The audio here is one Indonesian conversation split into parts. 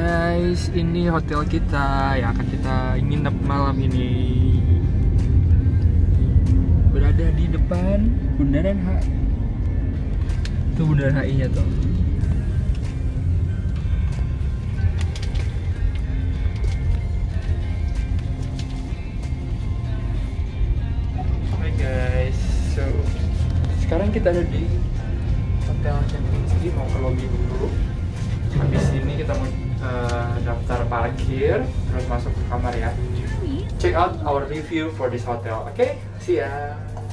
guys, ini hotel kita yang akan kita nginep malam ini. Berada di depan Bundaran HI. Itu Bundaran HI-nya tuh. Oke guys, so sekarang kita ada di Hotel Kempinski, mau ke lobby dulu. Habis ini kita mau daftar parkir, terus masuk ke kamar ya. Check out our review for this hotel. Oke, see ya.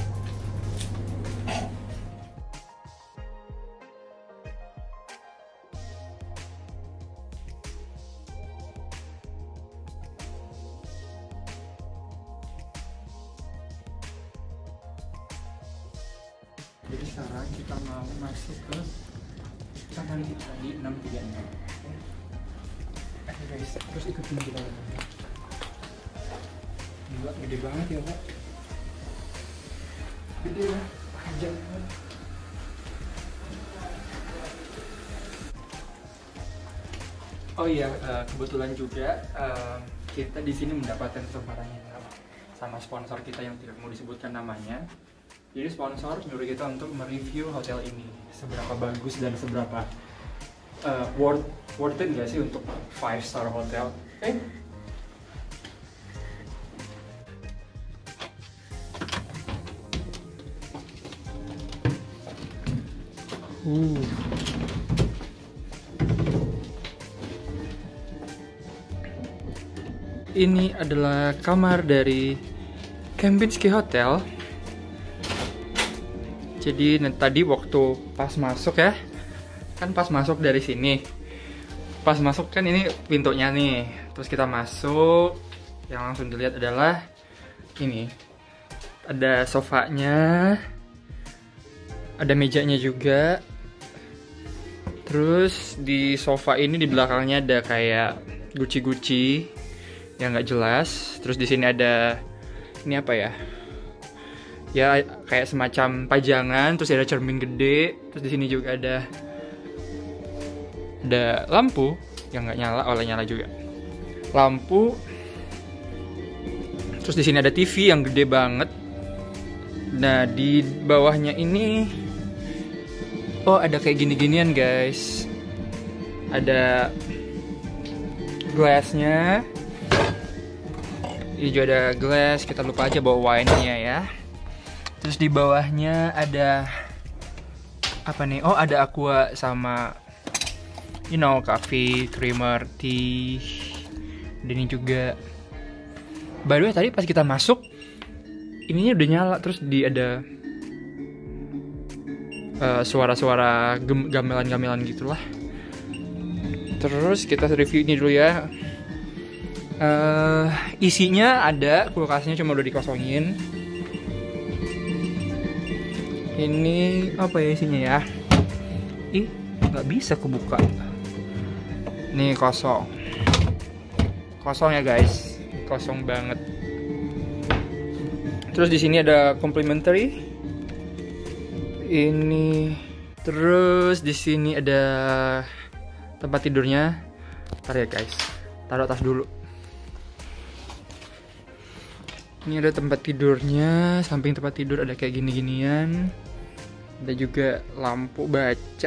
Jadi sekarang kita mau masuk ke kamar kita di 636. Oke guys, terus ikutin kita. Gila, gede banget ya Pak. Gede ya, panjang banget. Oh iya, kebetulan juga kita di sini mendapatkan kesempatan yang sama sponsor kita yang tidak mau disebutkan namanya. Jadi sponsor nyuruh kita untuk mereview hotel ini, seberapa bagus dan seberapa worth it nggak sih untuk 5-star hotel. Oke? Ini adalah kamar dari Kempinski Hotel. Jadi tadi waktu pas masuk ya, kan pas masuk dari sini, pas masuk kan ini pintunya nih, terus kita masuk, yang langsung dilihat adalah ini, ada sofanya, ada mejanya juga, terus di sofa ini di belakangnya ada kayak guci-guci yang nggak jelas, terus di sini ada ini apa ya? Ya kayak semacam pajangan, terus ada cermin gede, terus di sini juga ada lampu yang nggak nyala, oleh nyala juga lampu, terus di sini ada TV yang gede banget. Nah di bawahnya ini, oh ada kayak gini-ginian guys, ada glassnya, ini juga ada glass, kita lupa aja bawa wine-nya ya. Terus di bawahnya ada apa nih? Oh, ada aqua sama coffee, creamer, tea. Dan ini juga. By the way, tadi pas kita masuk ininya udah nyala, terus ada suara-suara gamelan-gamelan gitulah. Terus kita review ini dulu ya. Isinya ada, kulkasnya cuma udah dikosongin. Ini apa ya isinya ya? Ih, nggak bisa kebuka. Nih kosong ya guys, kosong banget. Terus di sini ada complimentary. Ini terus di sini ada tempat tidurnya. Ntar ya guys, taruh tas dulu. Ini ada tempat tidurnya, samping tempat tidur ada kayak gini-ginian. Ada juga lampu baca.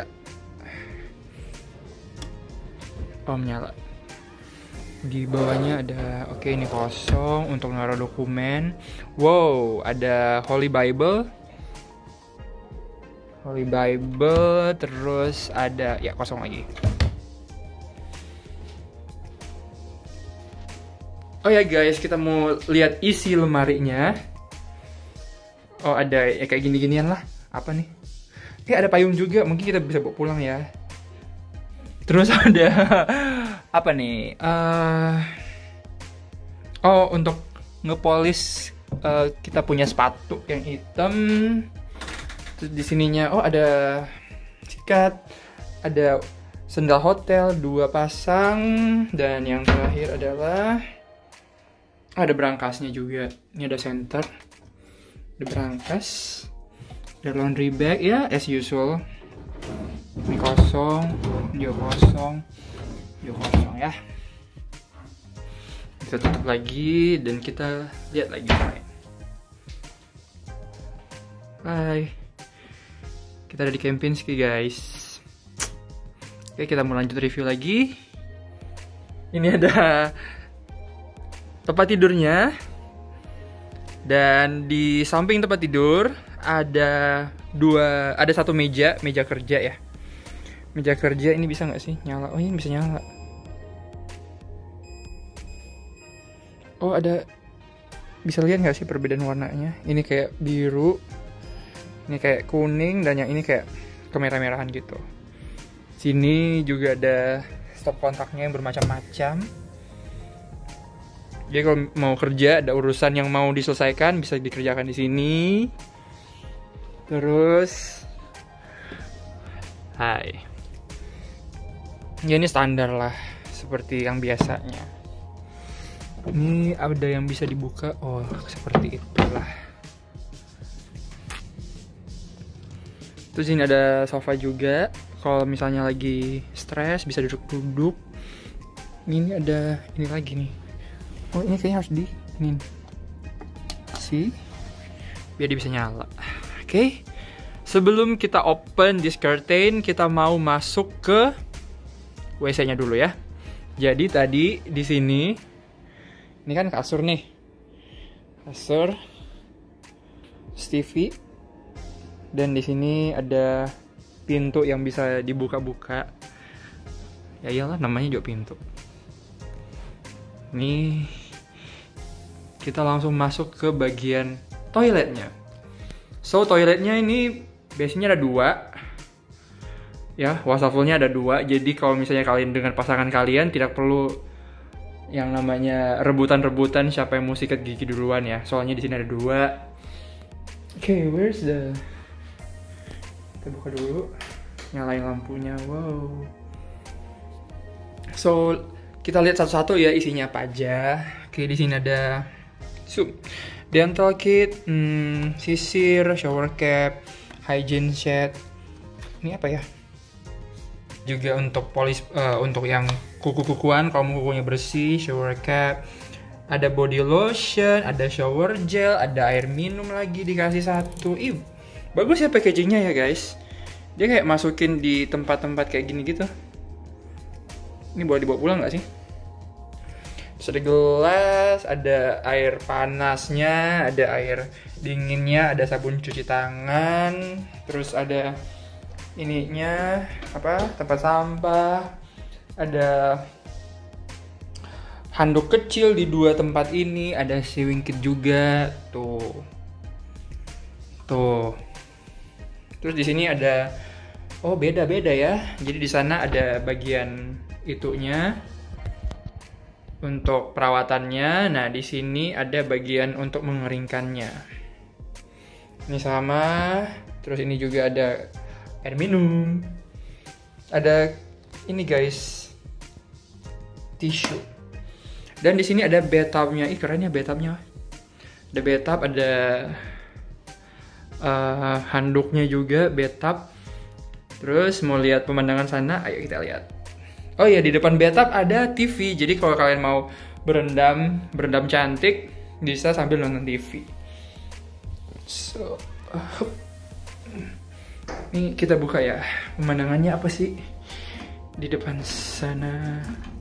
Oh, menyala. Di bawahnya ada, oke ini kosong untuk naruh dokumen. Wow, ada Holy Bible. Holy Bible, terus ada, ya kosong lagi. Oh ya guys, kita mau lihat isi lemarinya. Oh ada ya kayak gini-ginian lah. Apa nih? Ada payung juga, mungkin kita bisa bawa pulang ya. Terus ada apa nih? Oh untuk ngepolis kita punya sepatu yang hitam. Terus di sininya, oh ada sikat, ada sendal hotel 2 pasang, dan yang terakhir adalah ada berangkasnya juga. Ini ada center, ada berangkas, ada laundry bag ya as usual. Ini kosong, dia kosong, dia kosong. doang ya. Kita tutup lagi dan kita lihat lagi. Bye. Kita ada di Kempinski guys. Oke, kita mau lanjut review lagi. Ini ada tempat tidurnya. Dan di samping tempat tidur ada satu meja kerja ya. Meja kerja ini bisa nggak sih nyala? Oh, ini bisa nyala. Oh, bisa lihat nggak sih perbedaan warnanya? Ini kayak biru, ini kayak kuning, dan yang ini kayak kemerah-merahan gitu. Sini juga ada stop kontaknya yang bermacam-macam. Jadi kalau mau kerja, ada urusan yang mau diselesaikan, bisa dikerjakan di sini. Terus, hai. Ya ini standar lah, seperti yang biasanya. Ini ada yang bisa dibuka, oh seperti itulah. Terus ini ada sofa juga. Kalau misalnya lagi stres, bisa duduk-duduk. Ini ada ini lagi nih. Oh, ini kayaknya harus ini sih, biar dia bisa nyala. Oke. Sebelum kita open this curtain, kita mau masuk ke WC-nya dulu ya. Jadi tadi di sini, ini kan kasur nih, kasur Stevie, dan di sini ada pintu yang bisa dibuka-buka. Ya iyalah, namanya juga pintu. Nih, kita langsung masuk ke bagian toiletnya. So, toiletnya ini biasanya ada 2. Ya, wastafelnya ada 2. Jadi kalau misalnya kalian dengan pasangan kalian, tidak perlu yang namanya rebutan-rebutan siapa yang mau sikat gigi duluan ya. Soalnya di sini ada 2. Oke, where's the... Kita buka dulu. Nyalain lampunya. Wow. So, kita lihat satu-satu ya isinya apa aja. Oke, di sini ada dental kit, sisir, shower cap, hygiene set. Ini apa ya? Juga untuk polis, untuk yang kuku-kukuan, kalau kukunya bersih, shower cap. Ada body lotion, ada shower gel, ada air minum lagi dikasih 1. Ih, bagus ya packagingnya ya guys. Dia kayak masukin di tempat-tempat kayak gini gitu. Ini boleh dibawa pulang nggak sih? Terus ada gelas, ada air panasnya, ada air dinginnya, ada sabun cuci tangan, terus ada ininya apa? Tempat sampah, ada handuk kecil di 2 tempat ini, ada sewing kit juga, tuh. Terus di sini ada, oh beda-beda ya. Jadi di sana ada bagian itunya untuk perawatannya. Nah, di sini ada bagian untuk mengeringkannya. Ini sama. Terus ini juga ada air minum. Ada ini guys, tisu. Dan di sini ada bathtubnya. Ih, keren ya bathtubnya. Ada bathtub, ada handuknya juga, bathtub. Terus mau lihat pemandangan sana, ayo kita lihat. Oh iya, di depan bathtub ada TV. Jadi kalau kalian mau berendam cantik, bisa sambil nonton TV. So, ini kita buka ya. Pemandangannya apa sih di depan sana?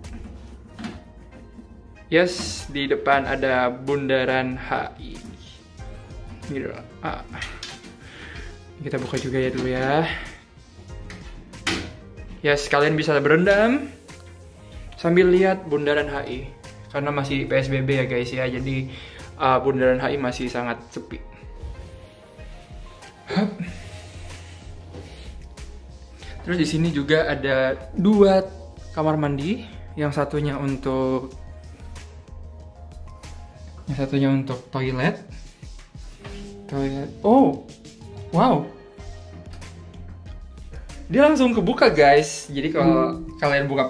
Yes, di depan ada Bundaran HI. Gitu. Kita buka juga ya dulu ya. Yes, kalian bisa berendam sambil lihat Bundaran HI. Karena masih PSBB ya guys ya, jadi Bundaran HI masih sangat sepi. Terus di sini juga ada 2 kamar mandi, yang satunya untuk toilet. Oh, wow. Dia langsung kebuka guys. Jadi kalau kalian buka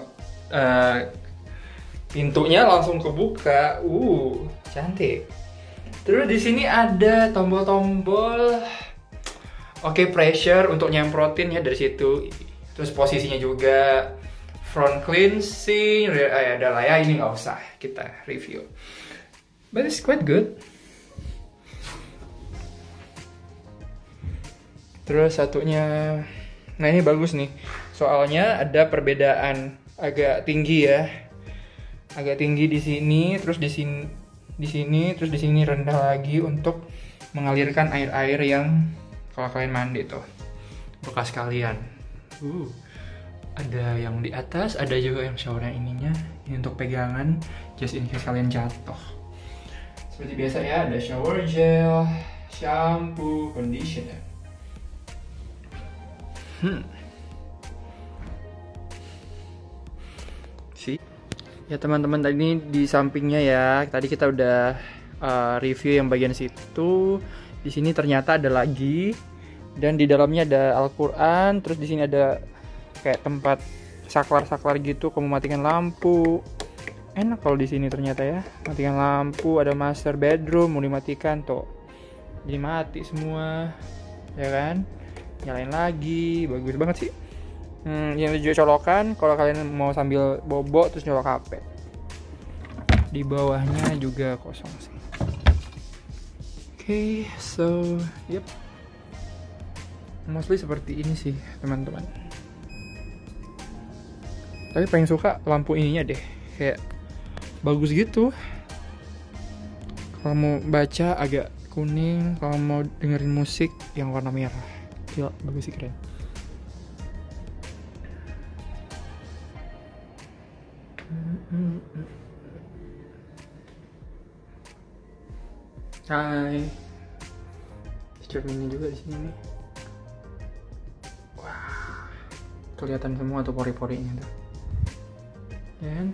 pintunya langsung kebuka. Cantik. Terus di sini ada tombol-tombol. Oke, pressure untuk nyemprotin ya dari situ. Terus posisinya juga front cleansing, ya udah lah ya, ini nggak usah kita review. But it's quite good. Terus satunya, nah ini bagus nih. Soalnya ada perbedaan agak tinggi ya. Agak tinggi di sini, terus di sini, terus di sini rendah lagi untuk mengalirkan air-air yang kalau kalian mandi tuh bekas kalian. Ada yang di atas, ada juga yang shower yang ininya. Ini untuk pegangan, just in case kalian jatuh. Seperti biasa ya, ada shower gel, shampoo, conditioner. See? Ya teman-teman, tadi di sampingnya ya, tadi kita udah review yang bagian situ. Di sini ternyata ada lagi, dan di dalamnya ada Al-Quran. Terus di sini ada kayak tempat saklar-saklar gitu, kamu matikan lampu. Enak kalau di sini ternyata ya, matikan lampu. Ada master bedroom, mau dimatikan tuh, jadi mati semua, ya kan? Nyalain lagi, bagus banget sih. Yang juga colokan kalau kalian mau sambil bobo terus nyolok HP. Di bawahnya juga kosong sih. Oke, so yep, mostly seperti ini sih teman-teman. Tapi paling suka lampu ininya deh, kayak bagus gitu. Kalau mau baca agak kuning, kalau mau dengerin musik yang warna merah. Gila, bagus sih, keren. Hai, cerminnya juga di sini nih. Wah, kelihatan semua tuh pori-porinya tuh. Dan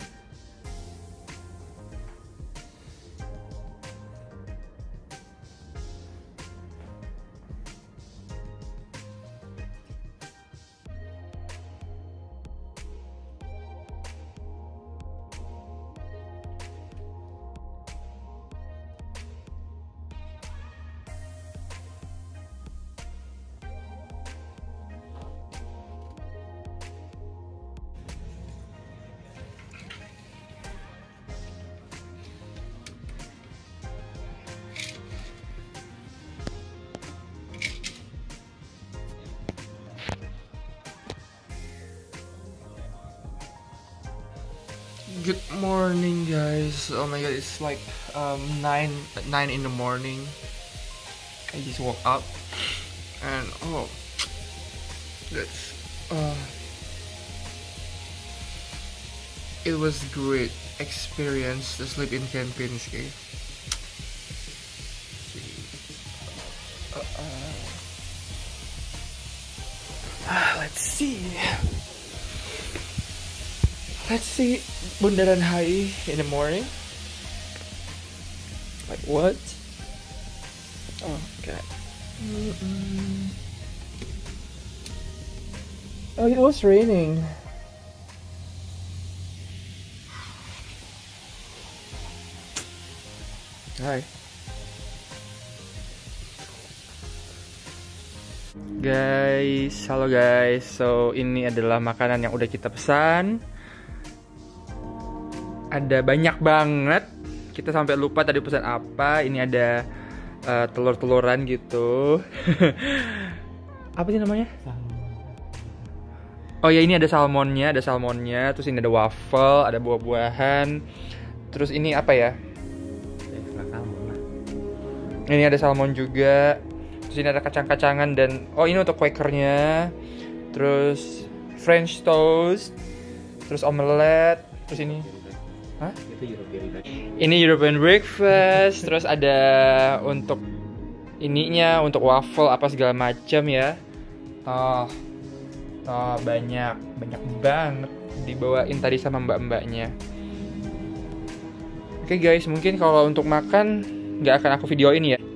good morning, guys. Oh my god, it's like 9 in the morning. I just woke up and that's it was great experience to sleep in Kempinski. Let's see Bundaran HI in the morning. Like what? Oh god. Oh, it was raining. Hi. Guys, halo guys. So, ini adalah makanan yang udah kita pesan. Ada banyak banget. Kita sampai lupa tadi pesan apa. Ini ada telur-teluran gitu. Apa sih namanya? Oh ya, ini ada salmonnya, Terus ini ada waffle, ada buah-buahan. Terus ini apa ya? Ini ada salmon juga. Terus ini ada kacang-kacangan dan ini untuk Quakernya. Terus French toast. Terus omelet. Terus ini Ini European breakfast. Terus ada untuk ininya, untuk waffle apa segala macam ya. Banyak banget dibawain tadi sama mbak-mbaknya. Oke guys, mungkin kalau untuk makan nggak akan aku videoin ya.